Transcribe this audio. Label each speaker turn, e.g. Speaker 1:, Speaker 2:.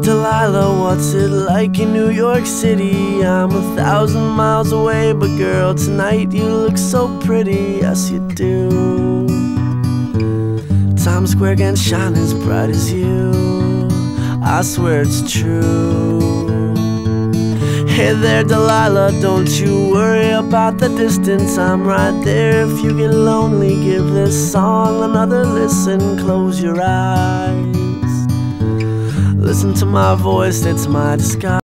Speaker 1: Delilah, what's it like in New York City? I'm 1,000 miles away, but girl, tonight you look so pretty, yes you do. Times Square can shine as bright as you, I swear it's true. Hey there Delilah, don't you worry about the distance, I'm right there. If you get lonely, give this song another listen. Close your eyes, listen to my voice, it's my disguise.